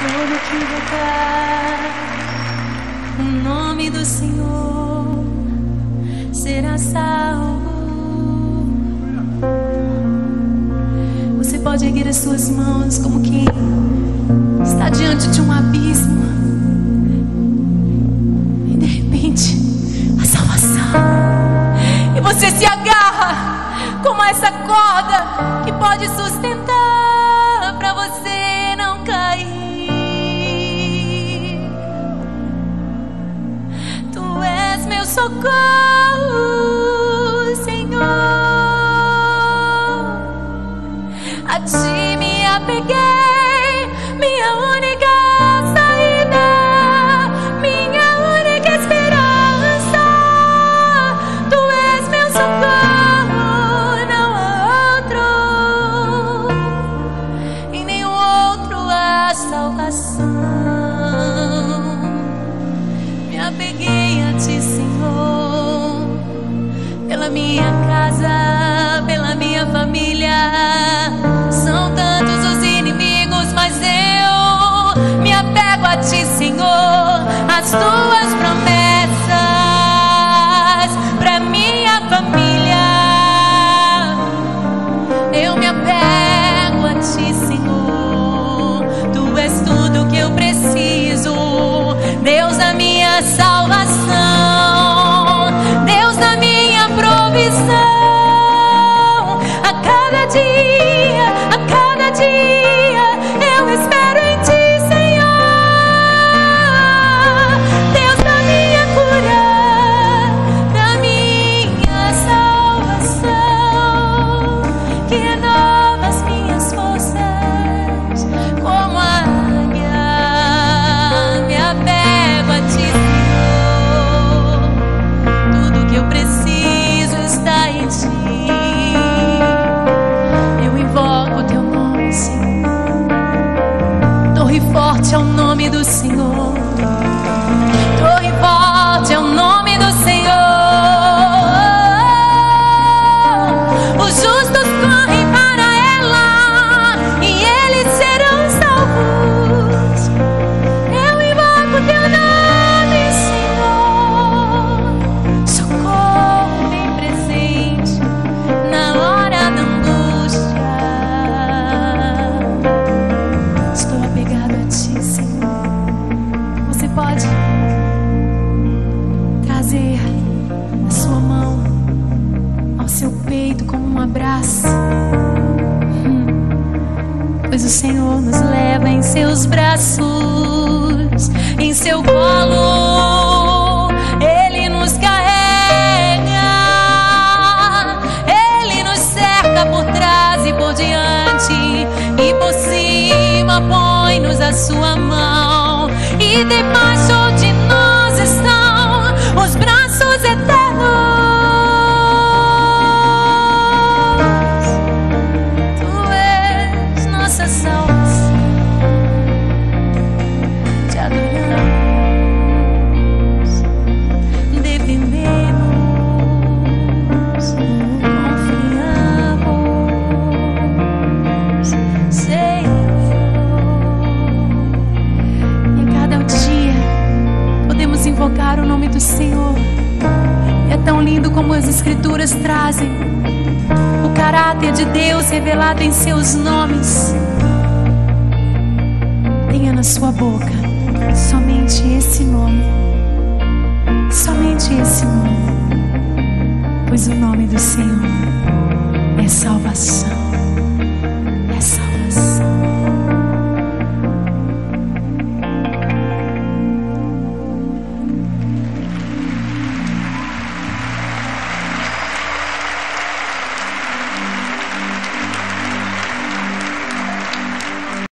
Todo que invocar o nome do Senhor será salvo. Você pode erguer as suas mãos como quem está diante de um abismo e de repente a salvação, e você se agarra como essa corda que pode sustentar para você não cair. Tu és meu socorro, Senhor, a ti me apeguei, minha única saída, minha única esperança. Tu és meu socorro, não há outro, em nenhum outro há salvação. Me apeguei a ti, Senhor, pela minha casa, pela minha família. São tantos os inimigos, mas eu me apego a ti, Senhor. As tuas promessas pra minha família, eu me apego a ti, Senhor. Tu és tudo que eu preciso, Deus da minha salvação, Deus da minha provisão. A cada dia eu espero em ti, Senhor. Deus da minha cura, da minha salvação, que renova as minhas forças como a águia. Me apego a ti, Senhor. Tudo que eu preciso está em ti. Eu invoco o teu nome, Senhor. Torre forte é o nome do Senhor. Torre forte é o nome do Senhor. Os justos correm para ela e eles serão salvos. Eu invoco o teu nome, Senhor. Socorro bem presente na hora da angústia. Estou apegado a ti, Senhor. Você pode trazer a sua mão ao seu peito como um abraço, pois o Senhor nos leva em seus braços, em seu colo. Ele nos carrega, Ele nos cerca por trás e por diante, e por cima põe-nos a sua mão, e debaixo de nós estão os braços eternos. Tu és nossa salvação, te adoramos, dependemos, confiamos, Senhor. E a cada dia podemos invocar o nome do Senhor. É tão lindo como as Escrituras trazem o caráter de Deus revelado em seus nomes. Tenha na sua boca somente esse nome, somente esse nome, pois o nome do Senhor é salvação.